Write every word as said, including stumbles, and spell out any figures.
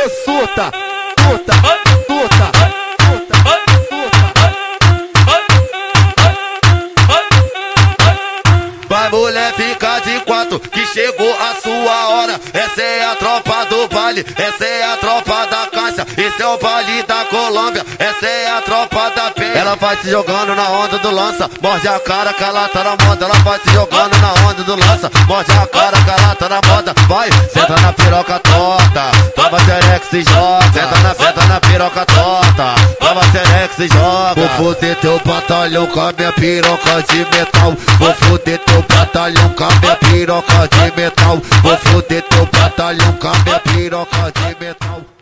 Ô suta, suta, suta, suta, suta. Vai mulher, fica de quatro, que chegou a sua hora. Essa é a tropa do baile, essa é a tropa da caixa. Esse é o baile da Colômbia, essa é a tropa da penha. Ela vai se jogando na onda do lança, morde a cara que ela tá na moda. Ela vai se jogando na onda do lança, morde a cara que ela tá na moda. Vai, senta na piroca torta, toma xereca e joga. Senta na, senta na piroca torta, toma xereca e joga. Vou foder teu batalhão com a minha piroca de metal. Vou foder teu batalhão com a minha piroca de metal. Vou foder teu batalhão com a minha piroca de metal.